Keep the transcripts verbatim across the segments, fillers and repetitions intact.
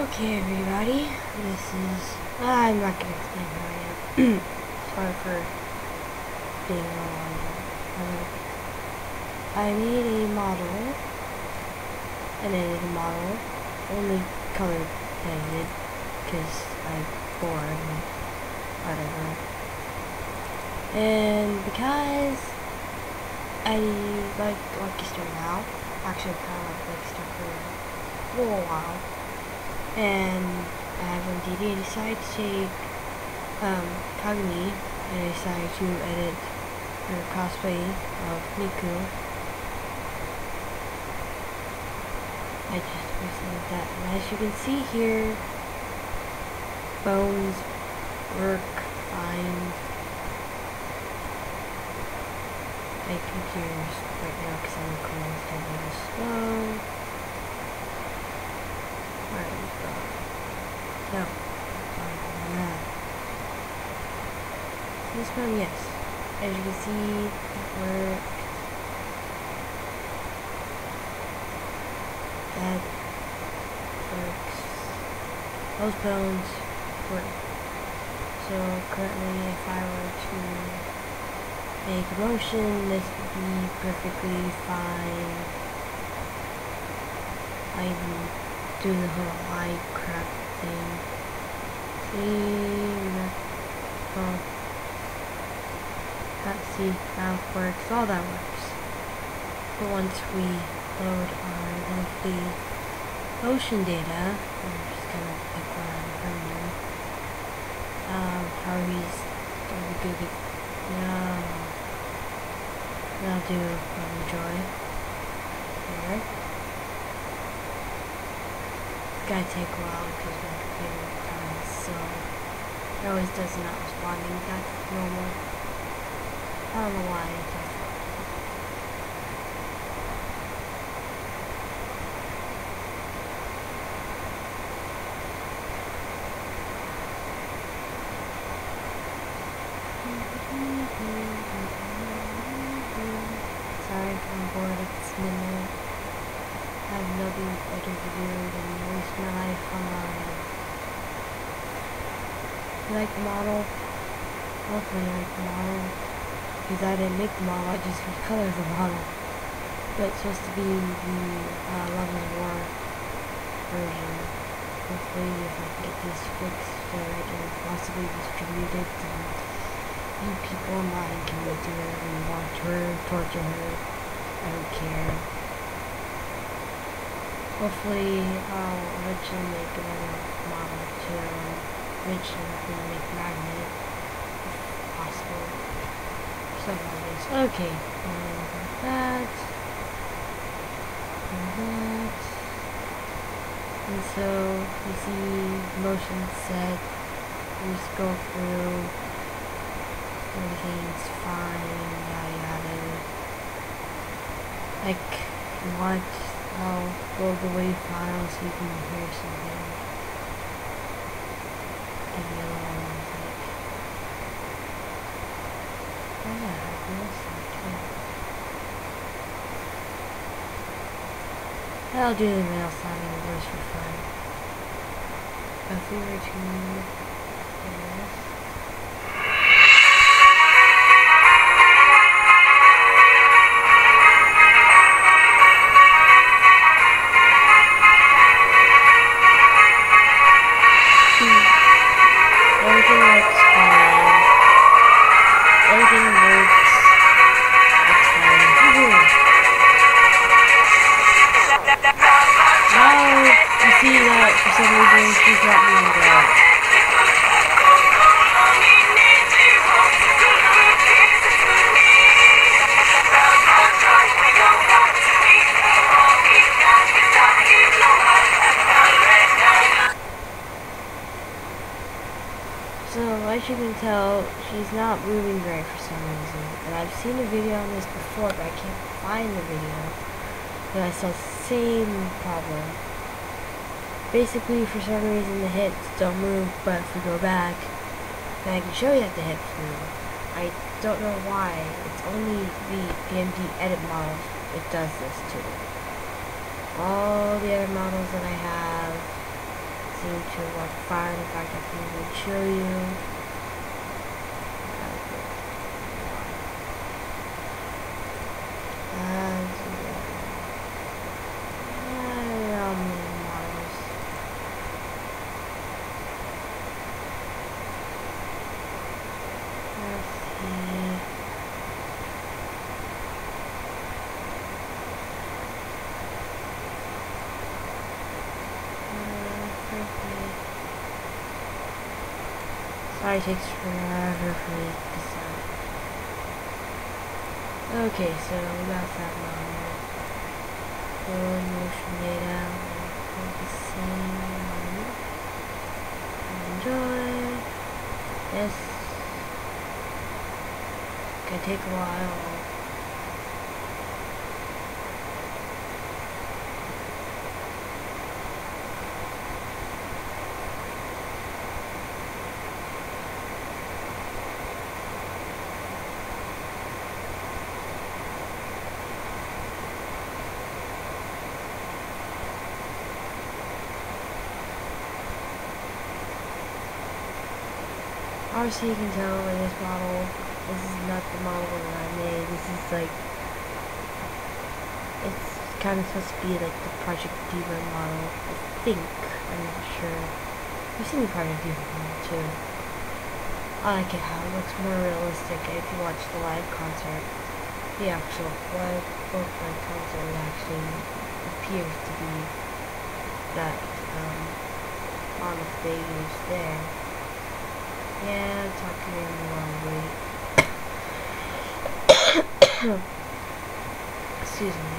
Okay, everybody, this is, I'm not going to explain who I am. Sorry for being a long. I made a model, an edited model, only color edited, because I'm bored and whatever. And because I like Lucky Star now, actually I kind of like Lucky Star for a little while. And I have M D D, I decided to take um, Kagami, and I decided to edit her cosplay of Miku. I just recently did that, and as you can see here, bones work fine. My computer's right now because I'm recording is a little slow. Where are we going? No. Uh, this one, yes. As you can see, it worked. That works. Those bones work. So currently, if I were to make a motion, this would be perfectly fine. I'm doing the whole eye crap thing. See, well, let's see how it works. All that works. But once we load our lovely motion data, I'm just gonna pick one random. Um, how he's gonna be good. No, that'll do. I'll enjoy. There. It's gotta take a while because my computer dies, so it always does not responding. That's normal. I don't know why it does that. Sorry if I'm bored at this minute. I have nothing better to do than waste my life online. You like the model? Hopefully you like the model. Because I didn't make the model, I just recolored the model. But it's supposed to be the uh, Love and War version. Hopefully if I can get this fixed so I can possibly distribute it and you people online can do whatever you want to her, torture her. I don't care. Hopefully, I'll eventually make another model to eventually make magnet, if possible. Something like this. Okay, and that, and that, and so you see motion set. We just go through. Everything's fine. Yada yada. Like, if you want, I'll go the wave file so you can hear something. Give you a little music. Oh yeah, I can listen too. I'll do the male sounding voice for fun. If we were to do this. Everything works fine. Everything works. It's fine. Woohoo! Now you see that for some reason she's not moving right. So, as you can tell, she's not moving right for some reason. And I've seen a video on this before, but I can't find the video. But I saw the same problem. Basically, for some reason, the hips don't move, but if we go back, then I can show you that the hips move. I don't know why. It's only the M D edit models it does this to. All the other models that I have, seem to work fine. In fact, I can even show you. And yeah, um, models. Let's see. Sorry, it takes forever for me to decide. Okay, so we got that model. Full motion data. Focusing on enjoy. This can take a while. Obviously you can tell by this model, this is not the model that I made. This is like, it's kind of supposed to be like the Project Diva model, I think. I'm not sure. You've seen the Project Diva model too. I like it how it looks more realistic if you watch the live concert. The actual live, both live concert actually appears to be that um, model they used there. Yeah, talking in the wrong way. Excuse me.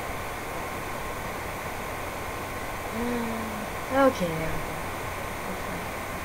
Uh, okay, there we go. Okay.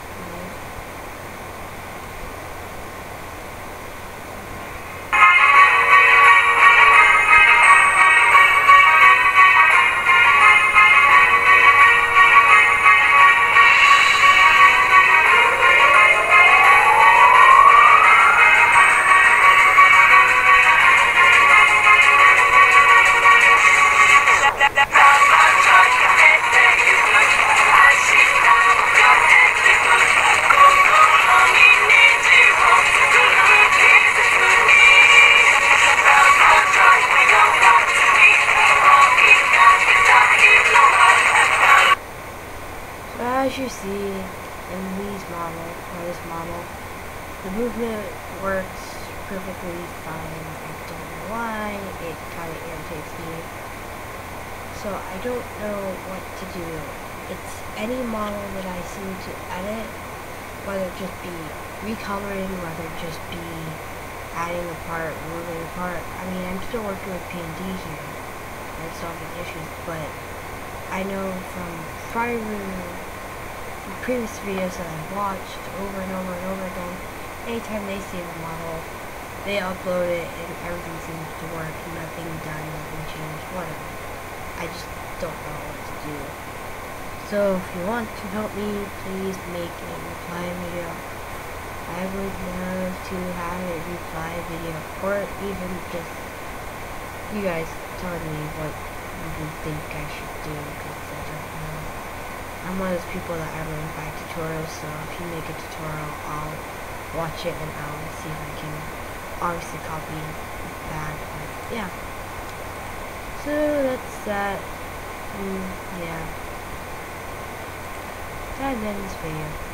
As you see in these model, or this model, the movement works perfectly fine. I don't know why, it kind of irritates me. So I don't know what to do. It's any model that I seem to edit, whether it just be recoloring, whether it just be adding a part, removing a part. I mean, I'm still working with P N D here and solving issues, but I know from prior previous videos that I've watched over and over and over again, anytime they see the model, they upload it and everything seems to work, nothing done, nothing changed, whatever. I just don't know what to do. So if you want to help me, please make a reply video. I would love to have a reply video, or even just you guys telling me what you think I should do, because I don't know. I'm one of those people that I learn by tutorials, so if you make a tutorial, I'll watch it and I'll see if I can obviously copy that, but yeah. So that's that, mm, yeah. That ends this video.